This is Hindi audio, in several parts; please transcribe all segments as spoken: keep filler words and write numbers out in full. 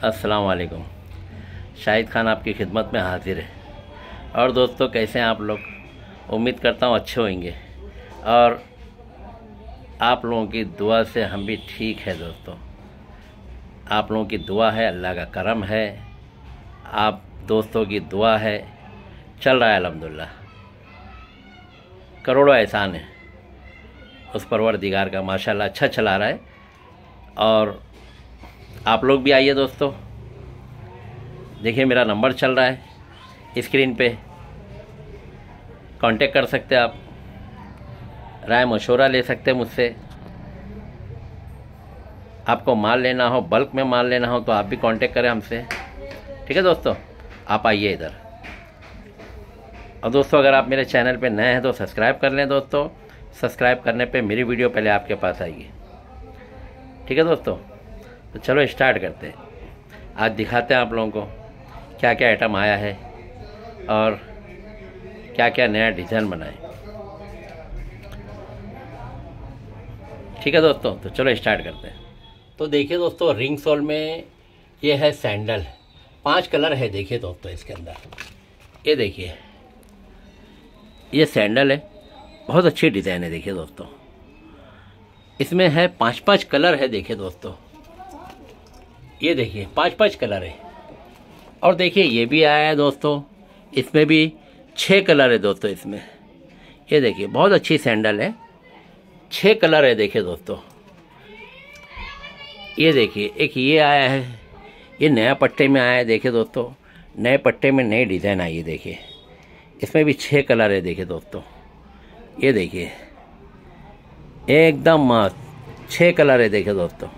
अस्सलाम वालेकुम। शाहिद खान आपकी खिदमत में हाजिर है। और दोस्तों, कैसे हैं आप लोग? उम्मीद करता हूँ अच्छे होंगे और आप लोगों की दुआ से हम भी ठीक है। दोस्तों, आप लोगों की दुआ है, अल्लाह का करम है, आप दोस्तों की दुआ है, चल रहा है अल्हम्दुलिल्लाह। करोड़ों एहसान है उस परवरदिगार का, माशाल्लाह अच्छा चला रहा है। और आप लोग भी आइए दोस्तों, देखिए मेरा नंबर चल रहा है स्क्रीन पे, कांटेक्ट कर सकते हैं आप, राय मशवरा ले सकते हैं मुझसे। आपको माल लेना हो, बल्क में माल लेना हो तो आप भी कांटेक्ट करें हमसे। ठीक है दोस्तों, आप आइए इधर। और दोस्तों, अगर आप मेरे चैनल पे नए हैं तो सब्सक्राइब कर लें दोस्तों। सब्सक्राइब करने पे मेरी वीडियो पहले आपके पास आएगी। ठीक है दोस्तों, तो चलो स्टार्ट करते हैं। आज दिखाते हैं आप लोगों को क्या क्या आइटम आया है और क्या क्या नया डिज़ाइन बनाए। ठीक है दोस्तों, तो चलो स्टार्ट करते हैं। तो देखिए दोस्तों, रिंग सोल में ये है सैंडल, पांच कलर है। देखिए दोस्तों, इसके अंदर ये देखिए, ये सैंडल है, बहुत अच्छी डिज़ाइन है। देखिए दोस्तों, इसमें है पांच पांच कलर है। देखिए दोस्तों, ये देखिए पांच पांच कलर है। और देखिए ये भी आया है दोस्तों, इसमें भी छः कलर है दोस्तों। इसमें ये देखिए बहुत अच्छी सैंडल है, छः कलर है। देखिए दोस्तों, ये देखिए एक ये आया है, ये नया पट्टे में आया है। देखिए दोस्तों, नए पट्टे में नई डिज़ाइन आई है। देखिए इसमें भी छः कलर है। देखिए दोस्तों, ये देखिए एकदम मस्त छः कलर है। देखिए दोस्तों,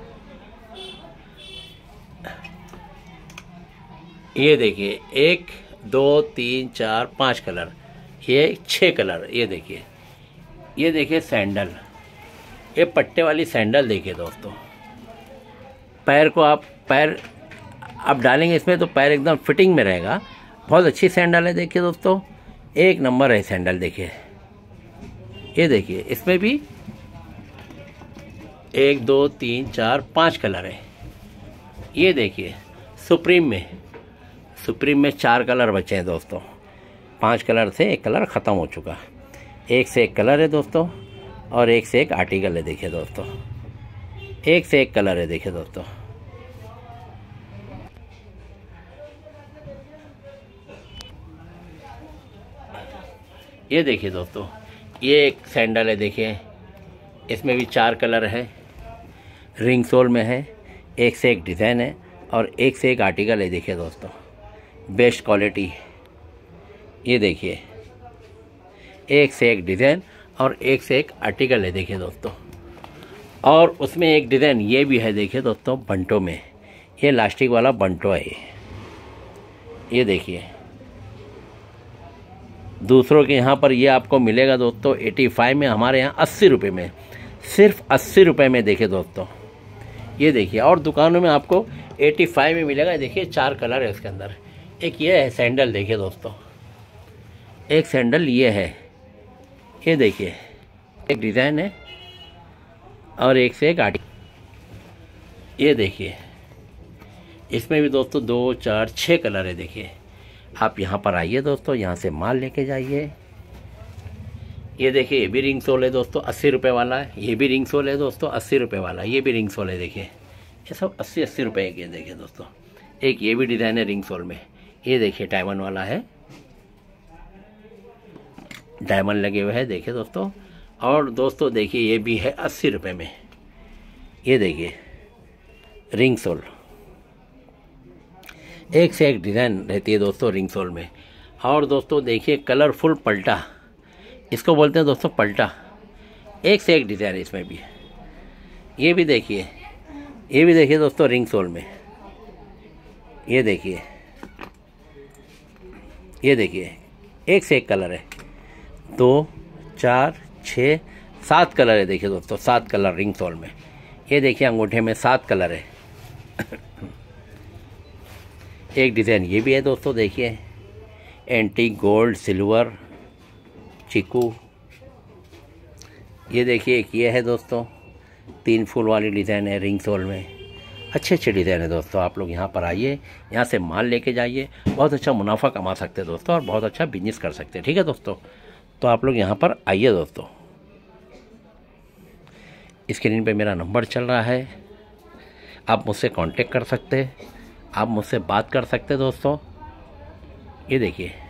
ये देखिए एक दो तीन चार पाँच कलर, ये छः कलर। ये देखिए, ये देखिए सैंडल, ये पट्टे वाली सैंडल। देखिए दोस्तों, पैर को आप पैर आप डालेंगे इसमें तो पैर एकदम फिटिंग में रहेगा। बहुत अच्छी सैंडल है। देखिए दोस्तों, एक नंबर है सैंडल। देखिए ये देखिए, इसमें भी एक दो तीन चार पाँच कलर है। ये देखिए सुप्रीम में सुप्रीम में चार कलर बचे हैं दोस्तों। पांच कलर से एक कलर ख़त्म हो चुका, एक से एक कलर है दोस्तों, और एक से एक आर्टिकल है। देखिए दोस्तों, एक से एक कलर है। देखिए दोस्तों, ये देखिए दोस्तों, ये एक सैंडल है। देखिए इसमें भी चार कलर है, रिंग सोल में है, एक से एक डिज़ाइन है और एक से एक आर्टिकल है। देखिए दोस्तों, बेस्ट क्वालिटी। ये देखिए एक से एक डिज़ाइन और एक से एक आर्टिकल है। देखिए दोस्तों, और उसमें एक डिज़ाइन ये भी है। देखिए दोस्तों, बंटो में, ये लास्टिक वाला बंटो है। ये देखिए, दूसरों के यहाँ पर ये आपको मिलेगा दोस्तों पचासी में, हमारे यहाँ अस्सी रुपये में, सिर्फ अस्सी रुपये में। देखिए दोस्तों, ये देखिए, और दुकानों में आपको पचासी में मिलेगा। देखिए चार कलर है इसके अंदर। एक ये है सैंडल। देखिए दोस्तों, एक सैंडल ये है। ये देखिए एक डिज़ाइन है और एक से एक आर्टिकल। ये देखिए, इसमें भी दोस्तों दो चार छः कलर है। देखिए आप यहाँ पर आइए दोस्तों, यहाँ से माल लेके जाइए। ये देखिए, ये भी रिंग सोल है दोस्तों, अस्सी रुपये वाला है। ये भी रिंग सोल है दोस्तों, अस्सी रुपये वाला। ये भी रिंग सोल है। देखिए ये सब अस्सी अस्सी रुपये के। देखिए दोस्तों, एक ये भी डिज़ाइन है रिंग सोल में। ये देखिए डायमंड वाला है, डायमंड लगे हुए हैं। देखिए दोस्तों, और दोस्तों देखिए ये भी है अस्सी रुपये में। ये देखिए रिंग सोल, एक से एक डिज़ाइन रहती है दोस्तों रिंग सोल में। और दोस्तों देखिए कलरफुल पल्टा, इसको बोलते हैं दोस्तों पल्टा, एक से एक डिज़ाइन है इसमें भी। ये भी देखिए, ये भी देखिए दोस्तों रिंग सोल में। ये देखिए, ये देखिए एक से एक कलर है, दो चार छः सात कलर है। देखिए दोस्तों, सात कलर रिंग सोल में। ये देखिए अंगूठे में सात कलर है। एक डिज़ाइन ये भी है दोस्तों। देखिए एंटीक गोल्ड, सिल्वर, चीकू। ये देखिए एक ये है दोस्तों, तीन फूल वाली डिज़ाइन है रिंग सोल में। अच्छे अच्छे डिज़ाइन है दोस्तों। आप लोग यहाँ पर आइए, यहाँ से माल लेके जाइए, बहुत अच्छा मुनाफा कमा सकते हैं दोस्तों और बहुत अच्छा बिजनेस कर सकते हैं। ठीक है दोस्तों, तो आप लोग यहाँ पर आइए दोस्तों। स्क्रीन पे मेरा नंबर चल रहा है, आप मुझसे कांटेक्ट कर सकते हैं, आप मुझसे बात कर सकते हैं दोस्तों। ये देखिए